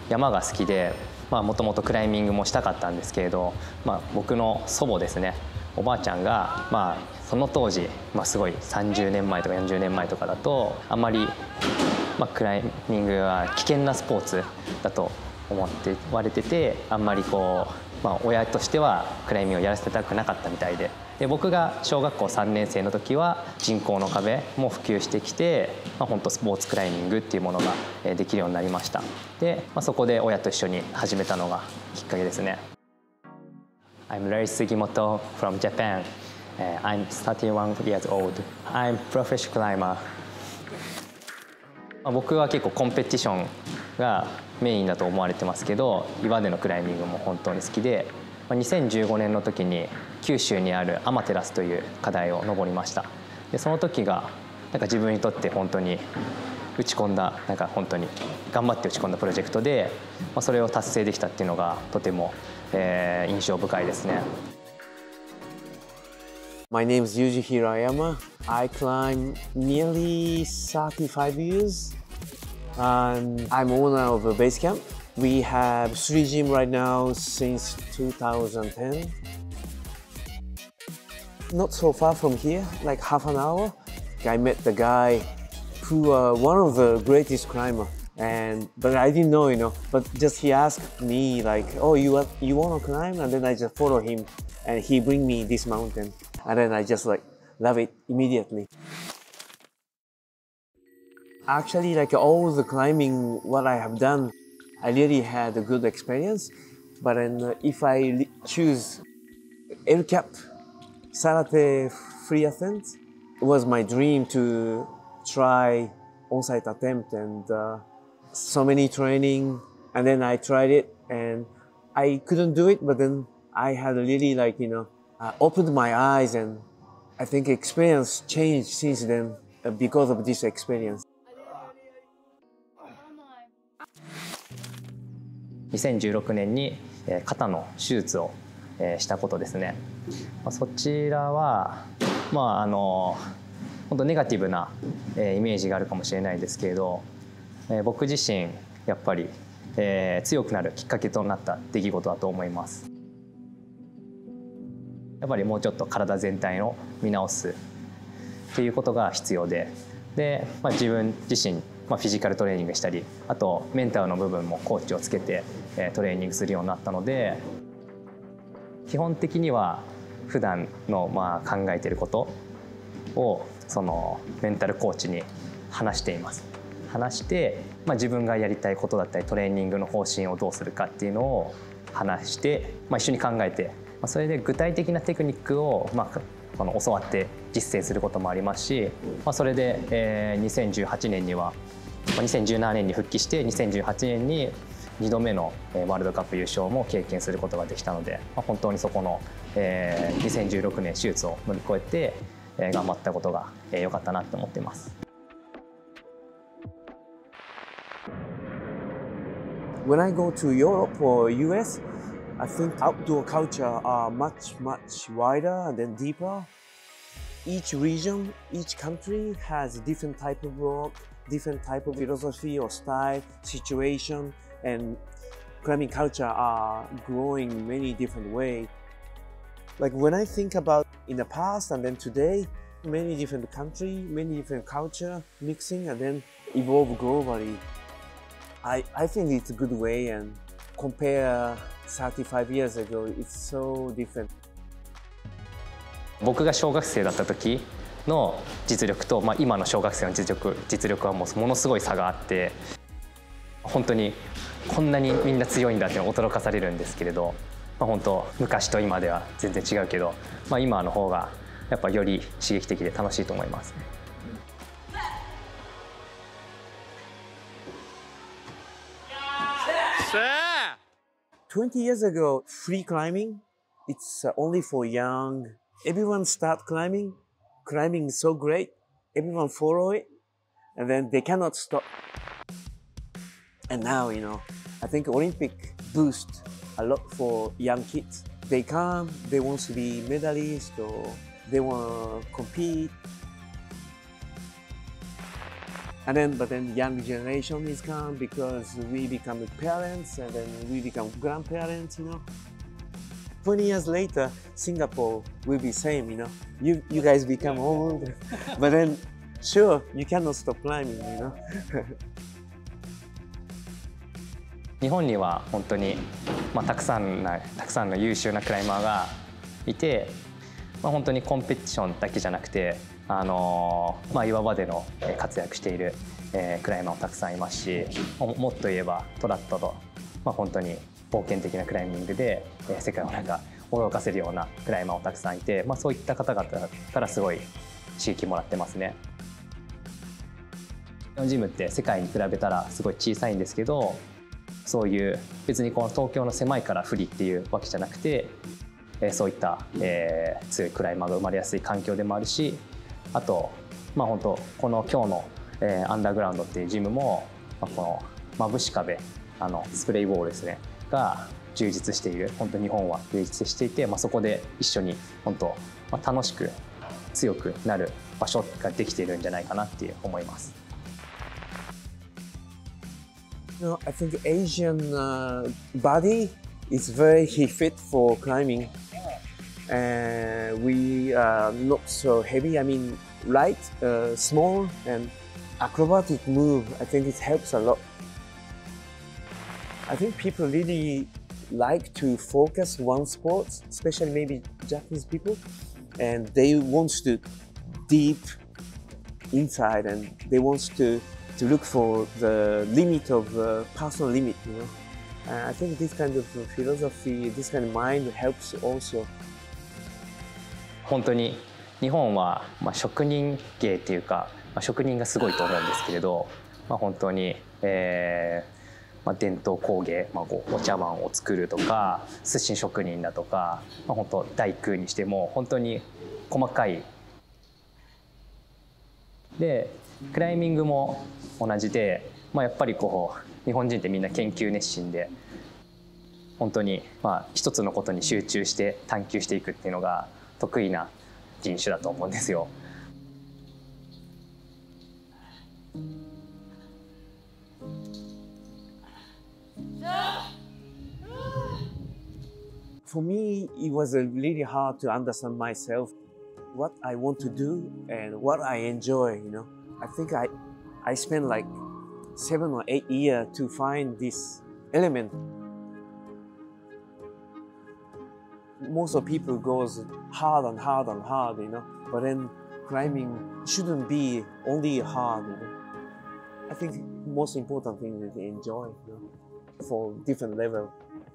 山が好きで、もともとクライミングもしたかったんですけれど、僕の祖母ですね、おばあちゃんが、その当時、すごい30年前とか40年前とかだとあんまり、クライミングは危険なスポーツだと思って言われてて、あんまり親としてはクライミングをやらせたくなかったみたいで、僕が小学校3年生の時は人工の壁も普及してきて、本当スポーツクライミングっていうものができるようになりました。で、そこで親と一緒に始めたのがきっかけですね。I'm Larry Sugimoto from Japan. I'm 31 years old. I'm professional climber. 僕は結構コンペティションがメインだと思われてますけど、岩でのクライミングも本当に好きで、2015年の時に九州にあるアマテラスという課題を登りました。でその時が自分にとって本当に打ち込んだ、本当に頑張って打ち込んだプロジェクトで、それを達成できたっていうのがとても、印象深いですね。 My name is Yuji Hirayama. I climb nearly 35 years. I'm owner of a base camp. We have 3 gyms right now since 2010. Not so far from here, like half an hour. I met the guy who one of the greatest climber. But I didn't know, But just he asked me like, "Oh, you want to climb?" And then I just follow him, and he bring me this mountain, and then I just love it immediately. Actually, all the climbing what I have done, I really had a good experience. But then if I choose El Cap Sarate free ascent, it was my dream to try on-site attempt, and so many training, and then I tried it and I couldn't do it, but then I had really opened my eyes, and I think experience changed since then because of this experience. 2016年に肩の手術をしたことですね。そちらは本当ネガティブなイメージがあるかもしれないですけれど、僕自身やっぱり強くなるきっかけとなった出来事だと思います。やっぱりもうちょっと体全体を見直すっていうことが必要で、自分自身フィジカルトレーニングしたり、あとメンタルの部分もコーチをつけてトレーニングするようになったので、基本的には普段の考えていることをそのメンタルコーチに話しています。話して、自分がやりたいことだったりトレーニングの方針をどうするかっていうのを話して、一緒に考えて、それで具体的なテクニックを教わって実践することもありますし、それで2018年には2017年に復帰して2018年に2度目のワールドカップ優勝も経験することができたので、本当にそこの2016年手術を乗り越えて頑張ったことが良かったなと思っています。 When I go to Europe or US, I think outdoor culture are much wider and then deeper. Each region, each country has a different type of rock, different type of philosophy or style, situation, and climbing culture are growing in many different ways. Like when I think about in the past and then today, many different country, many different culture mixing and then evolve globally. I think it's a good way, and compare 35 years ago, it's so different. 僕が小学生だった時の実力と、今の小学生の実力はものすごい差があって、本当にこんなにみんな強いんだって驚かされるんですけれど、本当昔と今では全然違うけど、今の方がやっぱより刺激的で楽しいと思います。 20 years ago, free climbing, it's only for young. Everyone start climbing. Climbing is so great. Everyone follow it, and then they cannot stop. And now, I think Olympic boost a lot for young kids. They come, they want to be medalists or they want to compete. And then, but then young generation is come because we become parents and then we become grandparents, 20 years later, Singapore will be same, You guys become old, but then, sure, you cannot stop climbing, 日本には本当に、たくさんの優秀なクライマーがいて、本当にコンペティションだけじゃなくて、岩場での活躍しているクライマーもたくさんいますし、もっと言えばトラットと、本当に冒険的なクライミングで世界を驚かせるようなクライマーもたくさんいて、そういった方々からすごい刺激もらってますね。ジムって世界に比べたらすごい小さいんですけど、そういう別にこの東京の狭いから不利っていうわけじゃなくて、そういった、強いクライマーが生まれやすい環境でもあるし、あと、本当この今日の、アンダーグラウンドっていうジムも、このまぶし壁スプレーウォールですねが充実している、本当日本は充実していて、そこで一緒に本当、楽しく強くなる場所ができているんじゃないかなって思います。 I think Asian body is very fit for climbing. We are not so heavy. I mean, light, small, and acrobatic move. I think it helps a lot. I think people really like to focus one sport, especially maybe Japanese people, and they want to deep inside, and they want to look for the limit of personal limit. I think this kind of philosophy, this kind of mind helps also. 本当に日本は職人芸っていうか、職人がすごいと思うんですけれど、本当に、伝統工芸、お茶碗を作るとか寿司職人だとか、本当大工にしても本当に細かい。でクライミングも同じで、やっぱり日本人ってみんな研究熱心で、本当に一つのことに集中して探求していくっていうのが得意な人種だと思うんですよ。 For me, it was really hard to understand myself, what I want to do and what I enjoy. I think I spent like 7 or 8 years to find this element. Most of people goes hard and hard and hard, but then climbing shouldn't be only hard. I think most important thing is to enjoy, for different level.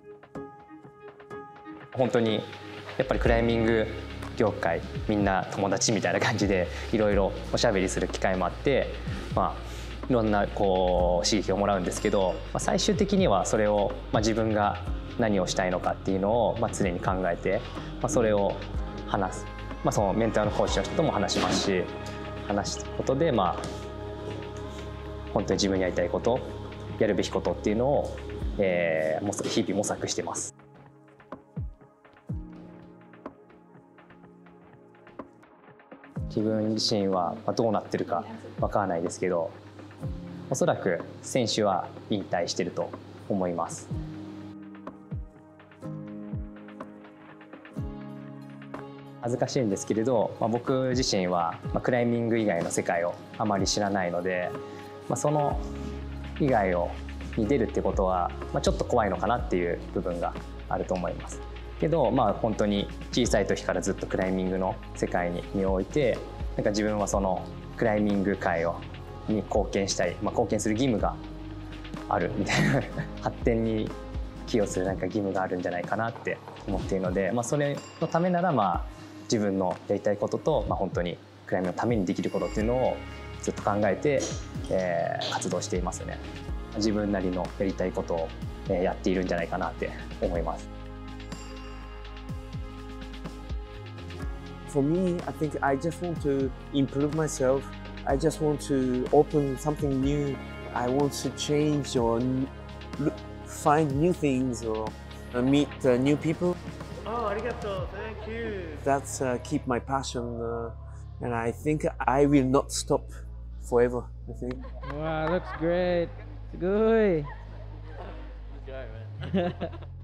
本当にやっぱりクライミング業界みんな友達みたいな感じでいろいろおしゃべりする機会もあって、いろんな刺激をもらうんですけど、最終的にはそれを、自分が何をしたいのかっていうのを、常に考えて、それを話す、そのメンターのコーチの人とも話しますし、話すことで、本当に自分にやりたいことやるべきことっていうのを、日々模索してます。自分自身はどうなってるかわからないですけど、おそらく選手は引退してると思います。恥ずかしいんですけれど、僕自身はクライミング以外の世界をあまり知らないので、その以外に出るってことは、ちょっと怖いのかなっていう部分があると思います。けど、本当に小さい時からずっとクライミングの世界に身を置いて、自分はそのクライミング界に貢献したい、貢献する義務があるみたいな発展に寄与する義務があるんじゃないかなって思っているので、それのためなら自分のやりたいことと、本当にクライミングのためにできることっていうのをずっと考えて、活動していますね。自分なりのやりたいことを、やっているんじゃないかなって思います。 For me, I think I just want to improve myself. I just want to open something new. I want to change or find new things or meet new people. Oh, arigato. Thank you. That's keep my passion, and I think I will not stop forever, I think. Wow, looks great. Good. Good guy, man.